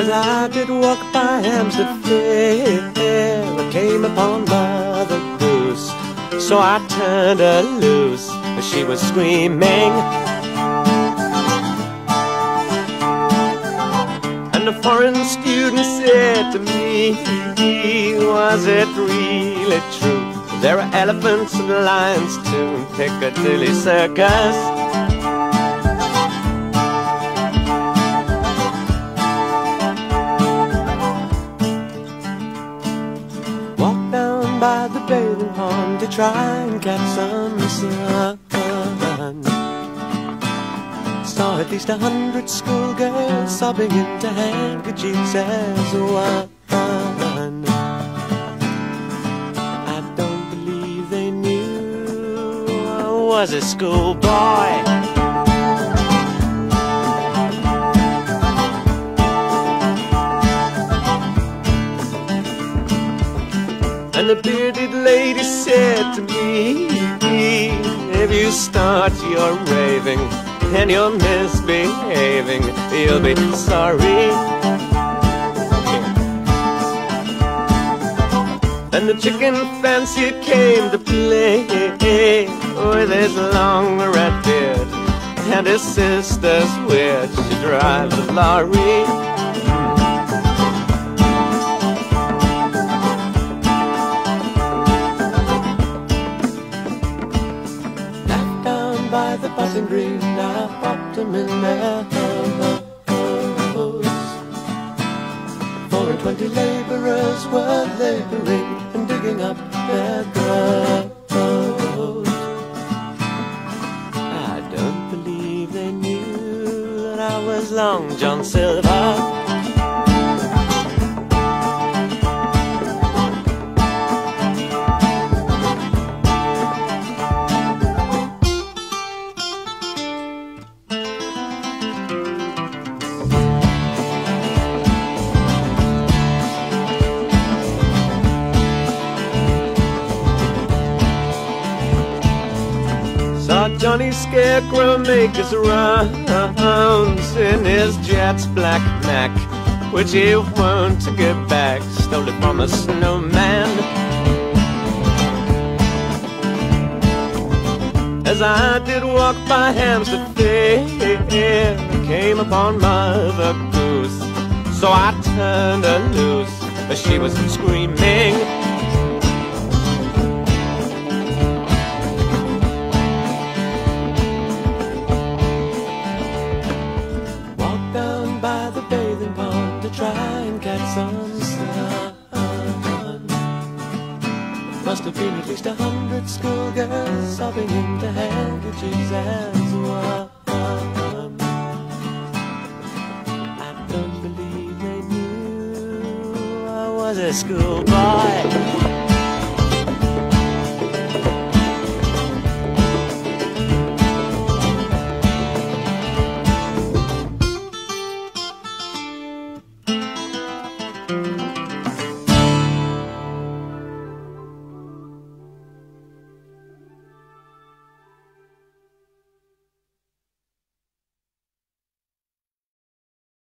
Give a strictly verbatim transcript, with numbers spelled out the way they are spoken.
As I did walk by Hampstead Fair, I came upon Mother Goose. So I turned her loose as she was screaming. And a foreign student said to me, was it really true? There are elephants and lions too in Piccadilly Circus. Walked down by the bathing pond to try and catch some sun. Saw at least a hundred schoolgirls sobbing into handkerchiefs as one. I don't believe they knew I was a schoolboy. And the bearded lady said to me, if you start your raving and you're misbehaving, you'll be sorry. And the chicken fancier came to play with his long red beard, and his sister's weird, she drives a lorry. By the button green, I popped them in their hose. Four and twenty labourers were labouring and digging up their grave. I don't believe they knew that I was Long John Silver. Saw Johnny Scarecrow make his rounds in his Jet's black Mac, which he won't give back, stole it from a snowman. As I did walk by Hampstead Fair, I came upon Mother Goose. So I turned her loose as she was screaming. By the bathing pond to try and catch some sun. Must have been at least a hundred schoolgirls sobbing into handkerchiefs as one. I don't believe they knew I was a schoolboy.